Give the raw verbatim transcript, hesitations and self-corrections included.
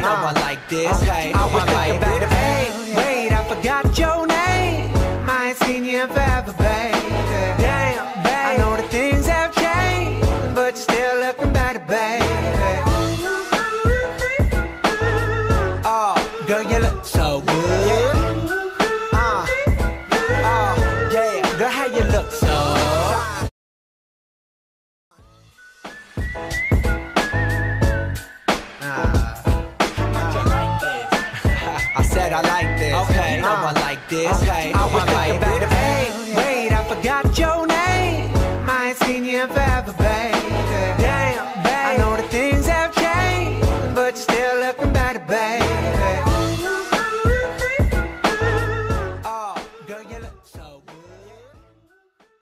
no uh, one like this. Hey, I was I like thinking about it. Hey, wait, I forgot your name. I ain't seen you in forever, baby. Damn, babe, I know that things have changed, but you're still looking better, baby. Oh, girl, you look so good. Uh, oh, yeah, girl, how you look so. I said I like this. Okay, no uh, one like this. Hey, I was I like thinking about it. Hey, wait, I forgot your